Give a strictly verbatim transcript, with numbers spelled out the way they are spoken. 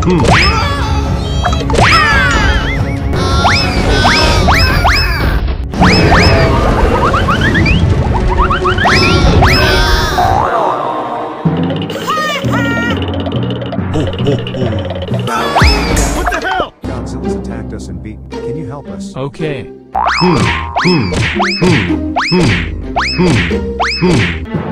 What the hell? Godzilla's attacked us and beaten. Can you help us? Okay. Hmm. Hmm. Hmm. Hmm. Hmm.